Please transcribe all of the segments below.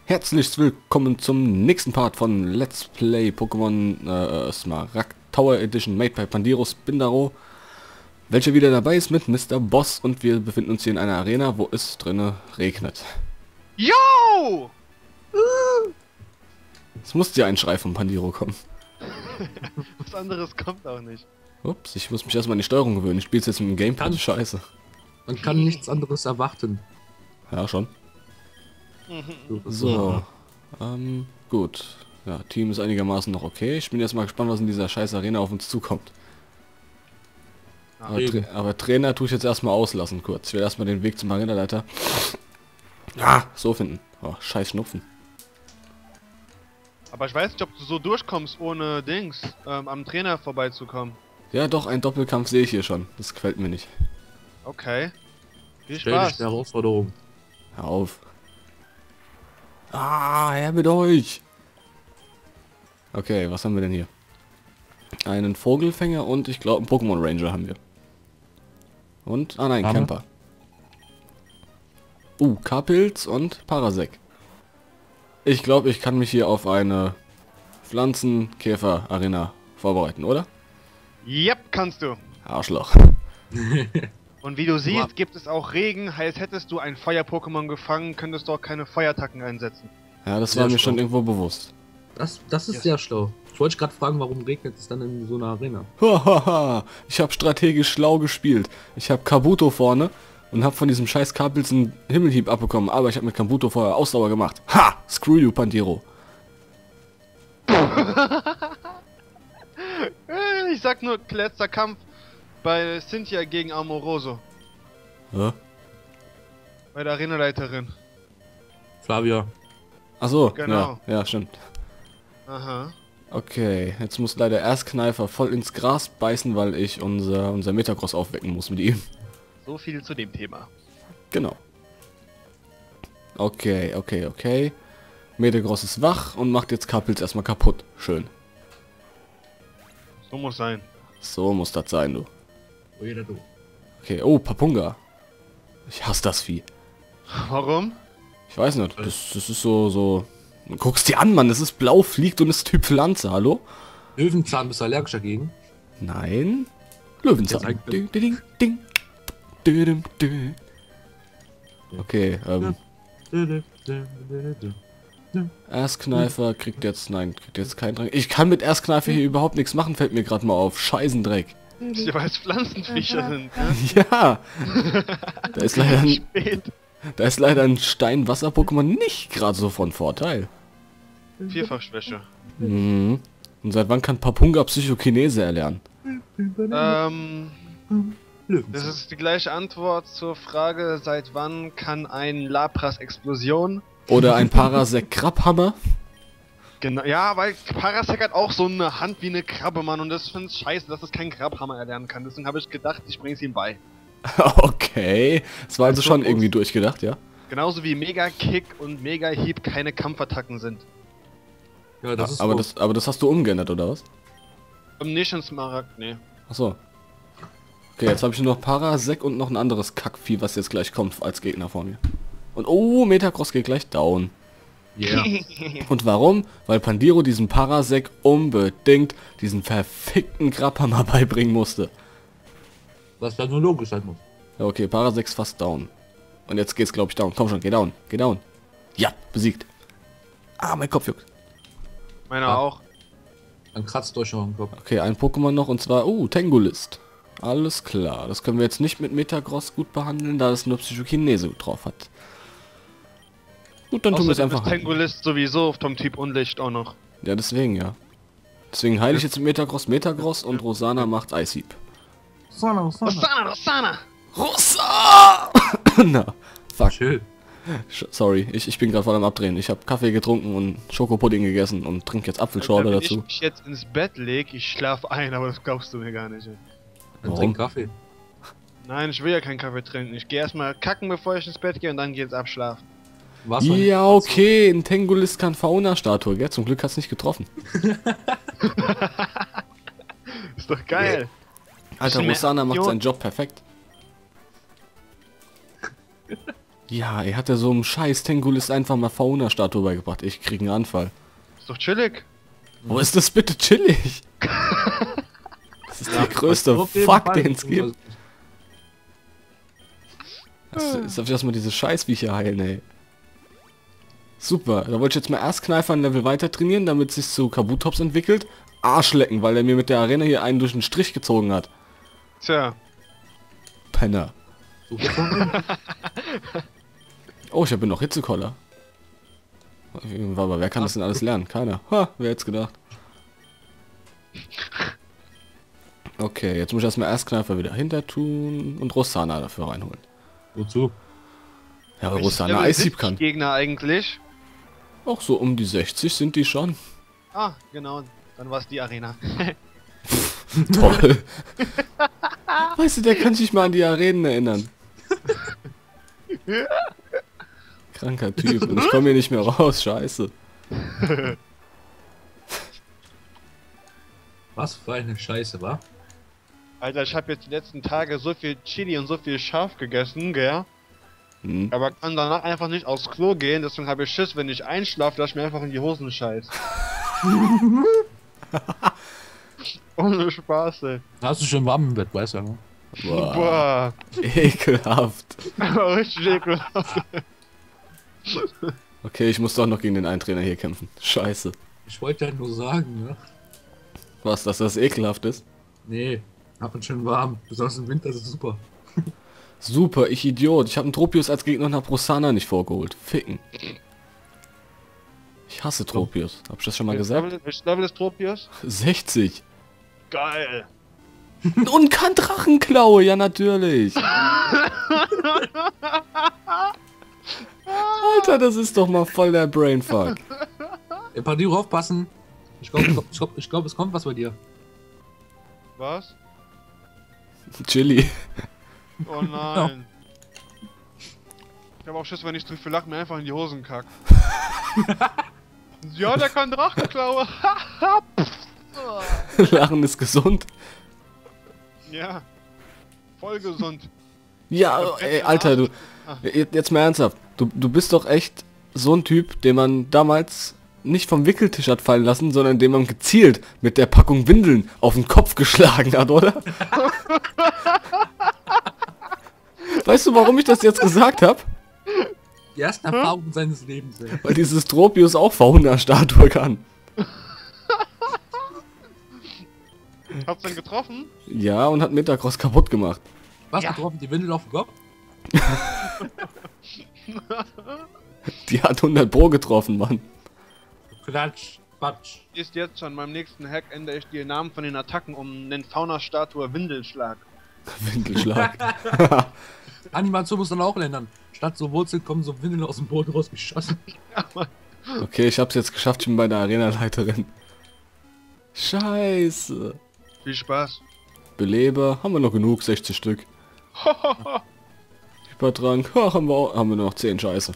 Herzlich willkommen zum nächsten Part von Let's Play Pokémon Smaragd Tower Edition made by Pandiro Spindaro, welcher wieder dabei ist mit Mr. Boss, und wir befinden uns hier in einer Arena, wo es drinne regnet. Yo! Es musste ja ein Schrei von Pandiro kommen. Was anderes kommt auch nicht. Ups, ich muss mich erstmal an die Steuerung gewöhnen. Ich spiele jetzt mit dem Gamepad. Scheiße. Man kann nichts anderes erwarten. Ja, schon. So, gut. Ja, Team ist einigermaßen noch okay. Ich bin jetzt mal gespannt, was in dieser scheiß Arena auf uns zukommt. Aber Trainer tue ich jetzt erstmal auslassen kurz. Ich werde erstmal den Weg zum Arenaleiter so finden. Oh, scheiß Schnupfen. Aber ich weiß nicht, ob du so durchkommst, ohne Dings am Trainer vorbeizukommen. Ja, doch, ein Doppelkampf sehe ich hier schon. Das gefällt mir nicht. Okay. Viel Stell dich Spaß. der Herausforderung. Hör auf. Her mit euch! Okay, was haben wir denn hier? Einen Vogelfänger und ich glaube einen Pokémon Ranger haben wir. Und, nein, Name? Camper. K-Pilz und Parasek. Ich glaube, ich kann mich hier auf eine Pflanzenkäfer-Arena vorbereiten, oder? Yep, kannst du. Arschloch. Und wie du siehst, gibt es auch Regen. Heißt, hättest du ein Feuer-Pokémon gefangen, könntest du auch keine Feuerattacken einsetzen. Ja, das Sehr war mir schlau. schon irgendwo bewusst. Das ist Ja. sehr schlau. Ich wollte gerade fragen, warum regnet es dann in so einer Arena? Hahaha, ich habe strategisch schlau gespielt. Ich habe Kabuto vorne und habe von diesem scheiß Kapels einen Himmelhieb abbekommen, aber ich habe mit Kabuto vorher Ausdauer gemacht. Ha! Screw you, Pandiro. Ich sag nur, letzter Kampf bei Cynthia gegen Amoroso. Hä? Bei der Arenaleiterin. Flavia. Achso, Genau. ja, stimmt. Aha. Okay, jetzt muss leider Erstkneifer voll ins Gras beißen, weil ich unser Metacross aufwecken muss mit ihm. So viel zu dem Thema. Genau. Okay. Metacross ist wach und macht jetzt Kapels erstmal kaputt. Schön. So muss sein. So muss das sein, du. Oh, jeder du. Okay, oh, Papunga. Ich hasse das Vieh. Warum? Ich weiß nicht, das ist so... Guck's dir an, Mann, das ist blau, fliegt und ist Typ Pflanze, hallo? Löwenzahn bist du allergisch dagegen? Nein. Löwenzahn. Jetzt Ding, ding, ding. Ding, ding. Okay, Erstkneifer kriegt jetzt keinen Dreck. Ich kann mit Erstkneifer hier überhaupt nichts machen, fällt mir gerade mal auf. Scheißendreck. Ich weiß, Pflanzenviecher sind, ne? Ja. Da ist Spät. leider ein Stein-Wasser-Pokémon nicht gerade so von Vorteil. Vierfachschwäche. Mhm. Und seit wann kann Papunga Psychokinese erlernen? Das ist die gleiche Antwort zur Frage, seit wann kann ein Lapras-Explosion? Oder ein Parasek-Krabhammer? Genau, ja, weil Parasek hat auch so eine Hand wie eine Krabbe, Mann, und das finde ich scheiße, dass es kein Krabhammer erlernen kann. Deswegen habe ich gedacht, ich bring's ihm bei. Okay. Das war also schon irgendwie durchgedacht, ja? Genauso wie Mega Kick und Mega Hieb keine Kampfattacken sind. Ja, das ist aber so. aber das hast du umgeändert, oder was? Nicht in Smaragd, nee. Achso. Okay, jetzt habe ich nur noch Parasek und noch ein anderes Kackvieh, was jetzt gleich kommt als Gegner vor mir. Und oh, Metacross geht gleich down. Yeah. Und warum? Weil Pandiro diesem Parasek unbedingt diesen verfickten Krabhammer beibringen musste. Was ja nur logisch sein muss. Ja, okay, Parasek ist fast down. Und jetzt geht's, glaube ich, down. Komm schon, geh down. Geh down. Ja, besiegt. Ah, mein Kopf juckt. Meiner Ah. auch. Dann kratzt euch noch am Kopf. Okay, ein Pokémon noch und zwar, Tangolist. Alles klar. Das können wir jetzt nicht mit Metacross gut behandeln, da es nur Psychokinese drauf hat. Gut, dann tun wir es Außerdem einfach. ist Tangolist sowieso vom Typ Unlicht auch noch. Ja, deswegen, ja. Deswegen heile ich jetzt mit Metacross und Rosana macht Eishieb. Rossana! Rosa! Na, fuck. Chill. Sorry, ich bin gerade voll am Abdrehen. Ich habe Kaffee getrunken und Schokopudding gegessen und trinke jetzt Apfelschorle Wenn dazu. ich mich jetzt ins Bett leg, ich schlaf ein, aber das glaubst du mir gar nicht. Ey. Dann Warum? trink Kaffee. Nein, ich will ja keinen Kaffee trinken. Ich gehe erstmal kacken, bevor ich ins Bett gehe, und dann geht's abschlafen. Wasser. Ja, okay, ein Tangolist kann Fauna-Statue, gell? Zum Glück hat's nicht getroffen. Ist doch geil. Alter, Bisschen mehr Rosana macht Aktion. seinen Job perfekt. Ja, er hat ja so einem scheiß Tengulist einfach mal Fauna-Statue beigebracht. Ich krieg einen Anfall. Ist doch chillig. Wo ist das bitte chillig? Das ist der größte Auf jeden Fuck, Fall. den es gibt. Jetzt darf ich erstmal diese Scheißviecher heilen, ey. Super, da wollte ich jetzt mal Erstkneifer ein Level weiter trainieren, damit es sich zu Kabutops entwickelt. Arschlecken, weil er mir mit der Arena hier einen durch den Strich gezogen hat. Tja. Penner. Super von ihm. Oh, ich habe noch Hitzekoller. Aber wer kann das denn alles lernen? Keiner. Ha, wer hätte gedacht. Okay, jetzt muss ich erstmal Erstkneifer wieder hinter tun und Rossana dafür reinholen. Wozu? Ja, weil Welches Rossana Level Eishieb sind die kann. Gegner eigentlich? Auch so um die 60 sind die schon. Ah, genau. Dann war es die Arena. Toll. Weißt du, der kann sich mal an die Arenen erinnern. Kranker Typ. Und ich komme hier nicht mehr raus. Scheiße. Was für eine Scheiße, wa? Alter, ich habe jetzt die letzten Tage so viel Chili und so viel Schaf gegessen, gell? Hm. Aber kann danach einfach nicht aufs Klo gehen, deswegen habe ich Schiss, wenn ich einschlafe, dass ich mir einfach in die Hosen scheiß. Ohne Spaß, ey. Da hast du schon warm im Bett, weißt du, ne? Boah. Boah. Ekelhaft. Aber richtig ekelhaft. Okay, ich muss doch noch gegen den einen Trainer hier kämpfen. Scheiße. Ich wollte ja nur sagen, ne? Was, dass das ekelhaft ist? Nee, hab uns schön warm. Besonders im Winter ist es super. Super, ich Idiot. Ich habe einen Tropius als Gegner und hab Rossana nicht vorgeholt. Ficken. Ich hasse Tropius. Hab ich das schon mal gesagt? Welches Level ist Tropius? 60. Geil. Und kann Drachenklaue, ja natürlich. Alter, das ist doch mal voll der Brainfuck. Ey, Pandiro, aufpassen. Ich glaub, es kommt was bei dir. Was? Chili. Oh nein. Ich habe auch Schiss, wenn ich zu viel lache, mir einfach in die Hosen kack. Ja, der kann Drachenklaue. Lachen ist gesund. Ja. Voll gesund. Ja, ey, Alter, du. Jetzt mal ernsthaft. Du bist doch echt so ein Typ, den man damals nicht vom Wickeltisch hat fallen lassen, sondern den man gezielt mit der Packung Windeln auf den Kopf geschlagen hat, oder? Weißt du, warum ich das jetzt gesagt habe? Die ersten Erfahrungen seines Lebens, ey. Weil dieses Tropius auch Fauna-Statue kann. Hab's denn getroffen? Ja, und hat Metacross kaputt gemacht. Was Ja. getroffen? Die Windel auf den Kopf? Die hat 100 Pro getroffen, Mann. Klatsch, Quatsch. Ist jetzt schon beim nächsten Hack ändere ich die Namen von den Attacken um einen Fauna-Statue Windelschlag. Winkelschlag. Animation muss dann auch ändern. Statt so Wurzeln kommen so Windeln aus dem Boden rausgeschossen. Okay, ich hab's jetzt geschafft, ich bin bei der Arena-Leiterin. Scheiße. Viel Spaß. Beleber, haben wir noch genug, 60 Stück. Hypertrank, haben wir nur noch 10, scheiße.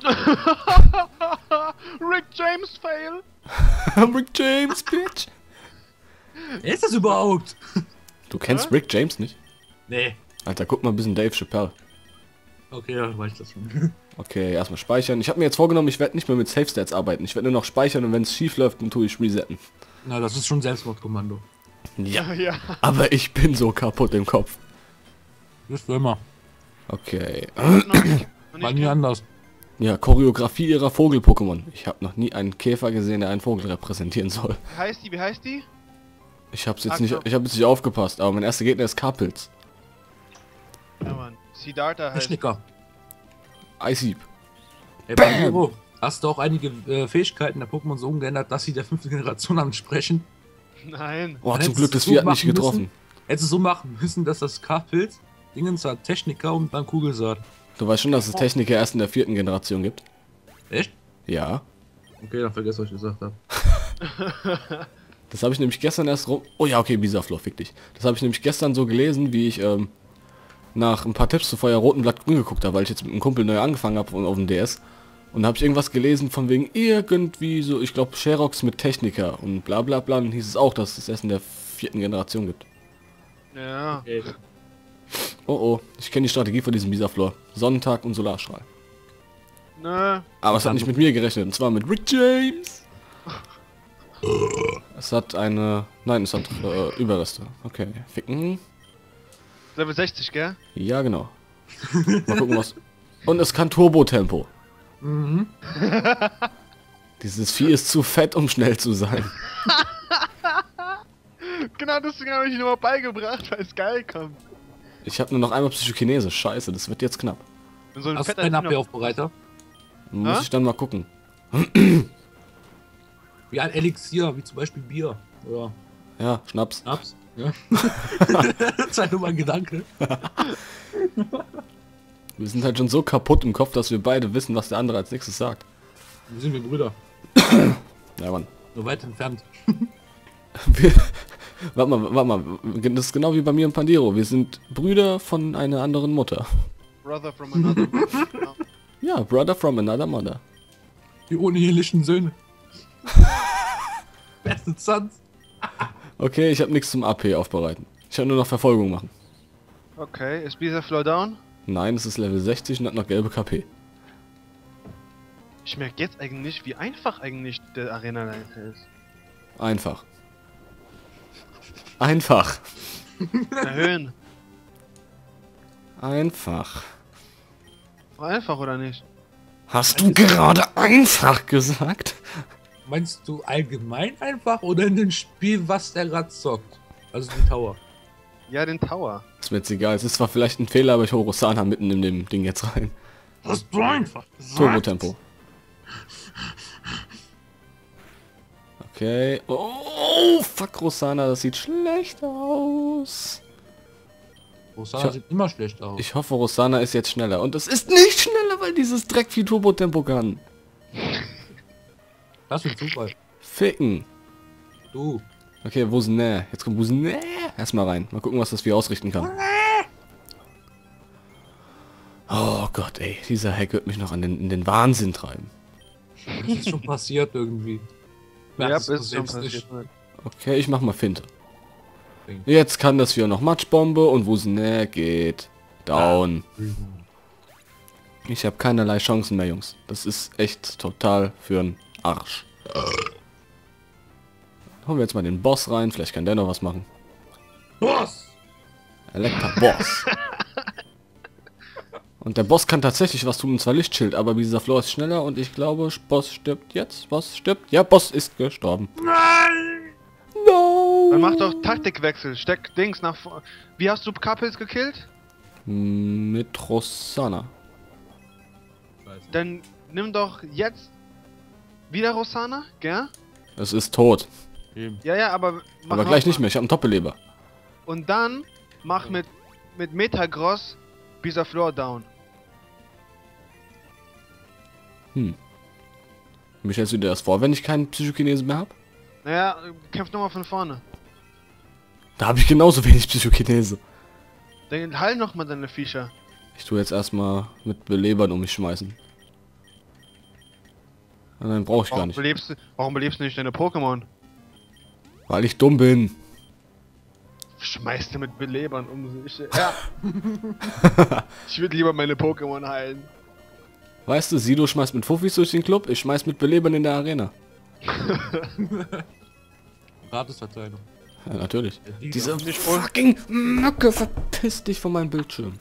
Rick James fail. Rick James, Bitch. Wer ist das überhaupt? Du kennst Hä? Rick James nicht? Nee. Alter, guck mal ein bisschen Dave Chappelle. Okay, ja, weiß ich das schon. Okay, erstmal speichern. Ich habe mir jetzt vorgenommen, ich werde nicht mehr mit Save Stats arbeiten. Ich werde nur noch speichern und wenn es schief läuft, dann tue ich resetten. Na, das ist schon Selbstmordkommando. Ja, Ja. aber ich bin so kaputt im Kopf. Bist du immer. Okay. War nie anders. Ja, Choreografie ihrer Vogel-Pokémon. Ich habe noch nie einen Käfer gesehen, der einen Vogel repräsentieren soll. Wie heißt die? Wie heißt die? Ich habe Ach nicht, so. ich habe jetzt nicht aufgepasst, aber mein erster Gegner ist Kapils. Ja, Mann. Siddhartha heißt. Techniker. Iceheap. Ey, Bam! Pandiro, hast du auch einige Fähigkeiten der Pokémon so umgeändert, dass sie der 5. Generation ansprechen? Nein. Oh, Dann zum hättest Glück, du das so Vieh hat nicht machen getroffen. müssen. Hättest du so machen müssen, dass das K-Pilz Dingens hat Techniker und dann Kugelsaat. Du weißt schon, dass es Techniker erst in der 4. Generation gibt? Echt? Ja. Okay, dann vergesst, was ich gesagt habe. Das habe ich nämlich gestern erst rum... Oh ja, okay, Bisaflor, fick dich. Das habe ich nämlich gestern so gelesen, wie ich nach ein paar Tipps zu Feuer Roten Blatt Grün geguckt habe, weil ich jetzt mit einem Kumpel neu angefangen habe auf dem DS. Und da habe ich irgendwas gelesen von wegen irgendwie so, ich glaube, Sherox mit Techniker und bla bla bla. Und hieß es auch, dass es erst in der 4. Generation gibt. Ja. Okay. Oh oh, ich kenne die Strategie von diesem Bisaflor. Sonnentag und Solarstrahl. Nö. Aber es hat nicht mit mir gerechnet, und zwar mit Rick James. Es hat eine... Nein, es hat Überreste. Okay, ficken. Level 60, gell? Ja, genau. Mal gucken, was... Und es kann Turbo-Tempo. Mhm. Dieses Vieh ist zu fett, um schnell zu sein. Genau deswegen habe ich ihn nur mal beigebracht, weil es geil kommt. Ich habe nur noch einmal Psychokinese. Scheiße, das wird jetzt knapp. Wenn so ein Hast du fetter einen Dino- Abwehraufbereiter? Muss Hä? ich dann mal gucken. Wie ein Elixier, wie zum Beispiel Bier. Oder Ja, Schnaps. Schnaps. Ja. Das war nur mal ein Gedanke. Wir sind halt schon so kaputt im Kopf, dass wir beide wissen, was der andere als nächstes sagt. Wir sind wir Brüder. Ja, Mann. Nur weit entfernt. Wir, warte mal. Das ist genau wie bei mir im Pandiro. Wir sind Brüder von einer anderen Mutter. Brother from another mother. Ja, Brother from another mother. Die unehelichen Söhne. Beste Sons. Okay, ich habe nichts zum AP aufbereiten. Ich kann nur noch Verfolgung machen. Okay, ist Bisa Flow down? Nein, es ist Level 60 und hat noch gelbe KP. Ich merke jetzt eigentlich, wie einfach eigentlich der Arena-Leiter ist. Einfach. Einfach. Erhöhen. Einfach. War einfach oder nicht? Hast du gerade einfach gesagt? Meinst du allgemein einfach oder in dem Spiel, was der gerade zockt? Also die Tower. Ja, den Tower. Ist mir jetzt egal. Es ist zwar vielleicht ein Fehler, aber ich hole Rosana mitten in dem Ding jetzt rein. Hast du einfach gesagt? Turbo-Tempo. Okay. Oh, fuck, Rosana, das sieht schlecht aus. Rosana sieht immer schlecht aus. Ich hoffe, Rosana ist jetzt schneller. Und es ist nicht schneller, weil dieses Dreck viel Turbo-Tempo kann. Das ist ein Zufall. Ficken. Du. Okay, wo ist ne? Jetzt kommt wo ist ne? Erstmal rein. Mal gucken, was das Vieh ausrichten kann. Oh Gott, ey. Dieser Hack wird mich noch in den Wahnsinn treiben. Das ist schon passiert irgendwie. Ja, Merkst du ist schon selbst nicht. passiert. Okay, ich mach mal Finte. Jetzt kann das Vieh auch noch Matschbombe und wo es ne geht. Down. Ich habe keinerlei Chancen mehr, Jungs. Das ist echt total für'n Arsch. Holen wir jetzt mal den Boss rein. Vielleicht kann der noch was machen. Boss! Elektra Boss. Und der Boss kann tatsächlich was tun, und zwar Lichtschild, aber dieser Floor ist schneller und ich glaube, Boss stirbt jetzt. Boss stirbt. Ja, Boss ist gestorben. Nein! No! Dann mach doch Taktikwechsel. Steck Dings nach vor. Wie hast du Couples gekillt? Mit Rosana. Dann nimm doch jetzt wieder Rosana, gell? Es ist tot. Ja, ja, aber mach Aber gleich noch nicht mal. mehr, ich habe einen Doppelleber. Und dann mach mit Metagross Bisa Floor down. Wie stellst du dir das vor, wenn ich keinen Psychokinese mehr habe? Naja, kämpf nochmal von vorne. Da habe ich genauso wenig Psychokinese. Dann heil nochmal deine Viecher. Ich tue jetzt erstmal mit Belebern um mich schmeißen. Nein, brauche ich gar nicht. Warum belebst du nicht deine Pokémon? Weil ich dumm bin. Schmeißt du mit Belebern um sich. Ja. Ich würde lieber meine Pokémon heilen. Weißt du, Sido schmeißt mit Fuffis durch den Club, ich schmeiß mit Belebern in der Arena. Gratisverteilung. Ja, natürlich. Ja, die Diese nicht voll. fucking Möcke, verpiss dich von meinem Bildschirm.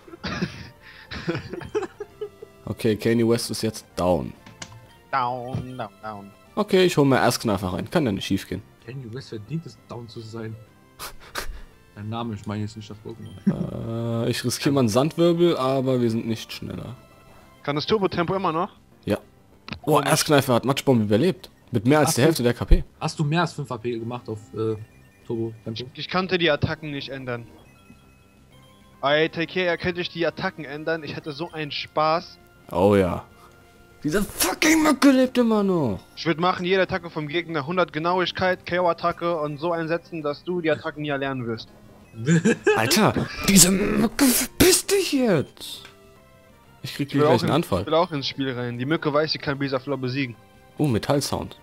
Okay, Kanye West ist jetzt down. Down, down, down. Okay, ich hole mir Erstkneifer rein. Kann ja nicht schief gehen. Kanye West verdient es, down zu sein. Dein Name, ich meine jetzt nicht das Pokémon. Ich riskiere mal einen Sandwirbel, aber wir sind nicht schneller. Kann das Turbo-Tempo immer noch? Ja. Oh, Erstkneifer hat Matschbombe überlebt. Mit mehr als Ach der so. Hälfte der KP. Hast du mehr als 5 AP gemacht auf Turbo Tempo? Ich konnte die Attacken nicht ändern. Ey, Takea, könnte ich die Attacken ändern? Ich hätte so einen Spaß. Oh ja. Diese fucking Mücke lebt immer noch. Ich würde machen, jede Attacke vom Gegner 100 Genauigkeit, KO-Attacke und so einsetzen, dass du die Attacken nie erlernen wirst. Alter, diese Mücke, verpiss dich jetzt. Ich krieg Ich gleich einen Ich Anfall. will auch ins Spiel rein. Die Mücke weiß, sie kann Bisa Floor besiegen. Oh, Metallsound.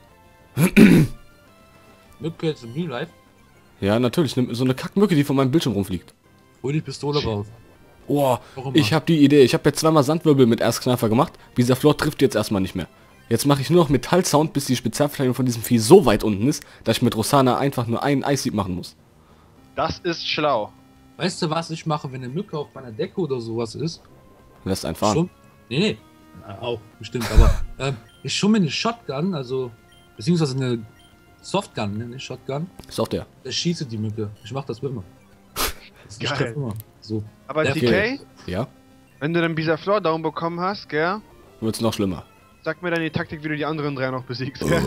Mücke jetzt im Real Life? Ja, natürlich. So eine Kackmücke, die von meinem Bildschirm rumfliegt. Hol die Pistole raus. Oh, Warum ich mal? habe die Idee. Ich habe jetzt zweimal Sandwirbel mit Erzkneifer gemacht. Bisaflor trifft jetzt erstmal nicht mehr. Jetzt mache ich nur noch Metallsound, bis die Spezialverteidigung von diesem Vieh so weit unten ist, dass ich mit Rosanna einfach nur einen Eissieb machen muss. Das ist schlau. Weißt du, was ich mache, wenn eine Mücke auf meiner Decke oder sowas ist? Lässt einen fahren. Schon? Nee. Auch, bestimmt, aber ich schon mir eine Shotgun, also, beziehungsweise eine Softgun, ne, nicht Shotgun, Ist auch der. da schieße die Mücke. Ich mach das immer. Ich Geil. treff immer. So. Aber Ja, TK, okay. Ja, wenn du den Bisaflor Down bekommen hast, gell? wird's noch schlimmer. Sag mir dann die Taktik, wie du die anderen drei noch besiegst, gell?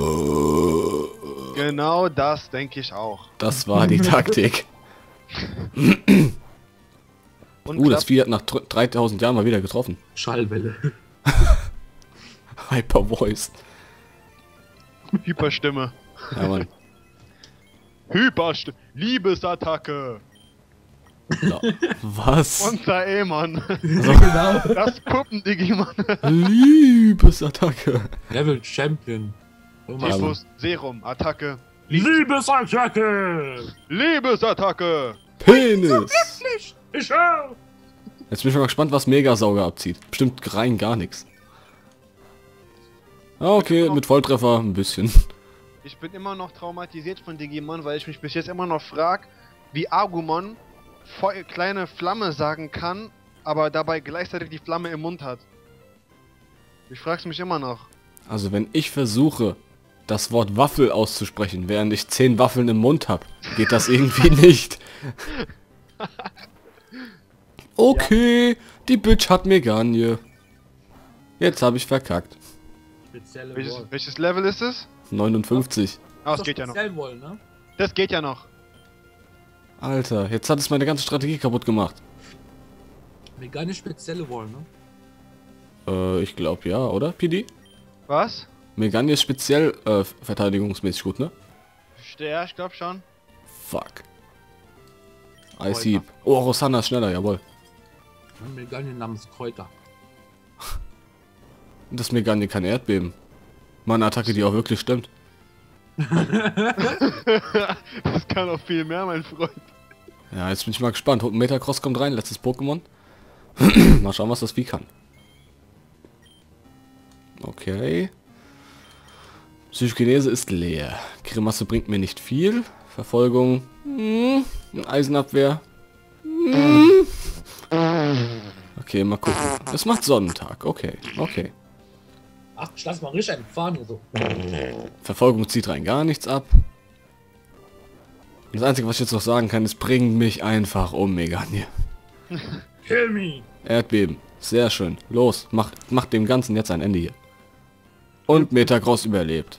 Genau das denke ich auch. Das war die Taktik. Und Das Vieh hat nach 3000 Jahren mal wieder getroffen. Schallwelle. Hyper Voice. Hyperstimme. Ja, Mann. Hyperstimme. Liebesattacke. Ja. Was? Unser Eamon. Genau. Das Puppen-Digimon. Liebesattacke. Level Champion. Irgendwas. Typhus, Serum, Attacke. Liebesattacke! Liebesattacke. Penis. Ich auch! Jetzt bin ich mal gespannt, was Megasauger abzieht. Bestimmt rein gar nichts. Ah, okay, mit Volltreffer ein bisschen. Ich bin immer noch traumatisiert von Digimon, weil ich mich bis jetzt immer noch frage, wie Agumon kleine Flamme sagen kann, aber dabei gleichzeitig die Flamme im Mund hat. Ich frag's mich immer noch. Also wenn ich versuche, das Wort Waffel auszusprechen, während ich 10 Waffeln im Mund habe, geht das irgendwie nicht. Okay, die Bitch hat Megagne. Jetzt habe ich verkackt. Spezielle Welches Level ist es? 59. Ah, es geht ja noch. Wollen, ne? Das geht ja noch. Alter, jetzt hat es meine ganze Strategie kaputt gemacht. Vegane spezielle wollen, ne? Ich glaube ja, oder, PD? Was? Megagne ist speziell verteidigungsmäßig gut, ne? Ja, ich glaube schon. Fuck. I see. Oh, Rosanna ist schneller, jawohl. Vegane namens Kräuter. Das Megagne kann Erdbeben. Meine Attacke, die auch wirklich stimmt. Das kann auch viel mehr, mein Freund. Ja, jetzt bin ich mal gespannt. Metacross kommt rein, letztes Pokémon. Mal schauen, was das Vieh kann. Okay. Psychokinese ist leer. Grimasse bringt mir nicht viel. Verfolgung. Eisenabwehr. Okay, mal gucken. Es macht Sonnentag. Okay, okay. Ach, ich lass mal richtig einen fahren oder so. Verfolgung zieht rein gar nichts ab. Das Einzige, was ich jetzt noch sagen kann, ist, bringt mich einfach um, Megagne. Kill me! Erdbeben. Sehr schön. Los, macht dem Ganzen jetzt ein Ende hier. Und Metacross überlebt.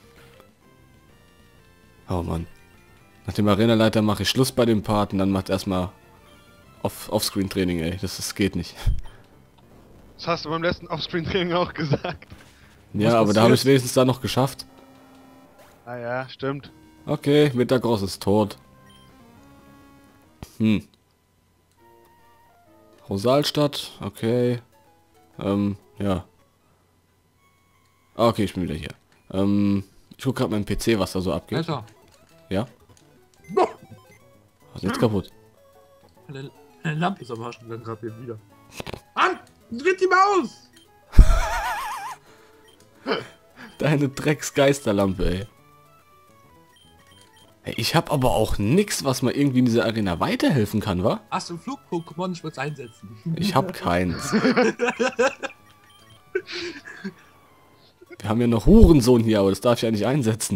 Oh Mann. Nach dem Arenaleiter mache ich Schluss bei dem Part und dann macht erstmal Offscreen-Training, ey. Das geht nicht. Das hast du beim letzten Offscreen-Training auch gesagt. Ja, aber da habe ich wenigstens da noch geschafft. Ah ja, stimmt. Okay, Metacross ist tot. Rosalstadt, okay. Ja. Ah, okay, ich bin wieder hier. Ich gucke gerade meinen PC, was da so abgeht. Alter, Ja? Was ist jetzt kaputt? eine Lampe ist am Arsch dann gerade hier wieder. An! Dreht die Maus! Deine Drecksgeisterlampe, ey. Hey, ich habe aber auch nix, was mir irgendwie in dieser Arena weiterhelfen kann, wa? Hast du ein Flug-Pokémon? Ich würde es einsetzen. Ich habe keins. Wir haben ja noch Hurensohn hier, aber das darf ich ja nicht einsetzen.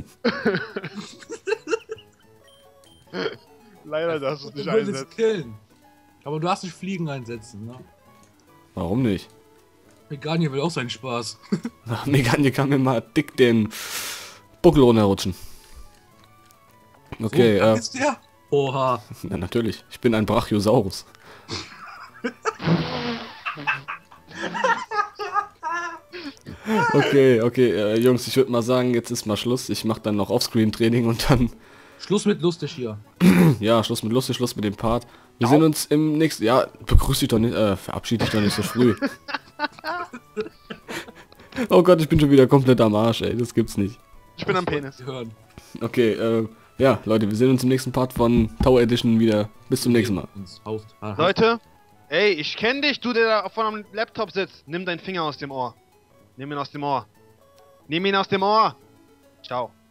Leider darfst du es nicht Du willst einsetzen. killen. Aber du hast nicht Fliegen einsetzen, ne? Warum nicht? Megane will auch seinen Spaß. Ach, Megagne kann mir mal dick den Buckel runterrutschen. Okay, so, ist der? Oha. na, natürlich. Ich bin ein Brachiosaurus. Okay, Jungs, ich würde mal sagen, jetzt ist mal Schluss. Ich mache dann noch Offscreen-Training und dann, Schluss mit lustig hier. ja, Schluss mit lustig, Schluss mit dem Part. Wir sehen uns im nächsten, ja, begrüß dich doch nicht, verabschiede dich doch nicht so früh. Oh Gott, ich bin schon wieder komplett am Arsch, ey, das gibt's nicht. Ich bin am Penis. Hören. Okay, ja, Leute, wir sehen uns im nächsten Part von Tower Edition wieder. Bis zum nächsten Mal. Ins Haus. Aha. Leute, Ey, ich kenn dich, du, der da vor dem Laptop sitzt. Nimm deinen Finger aus dem Ohr. Nimm ihn aus dem Ohr. Nimm ihn aus dem Ohr. Ciao.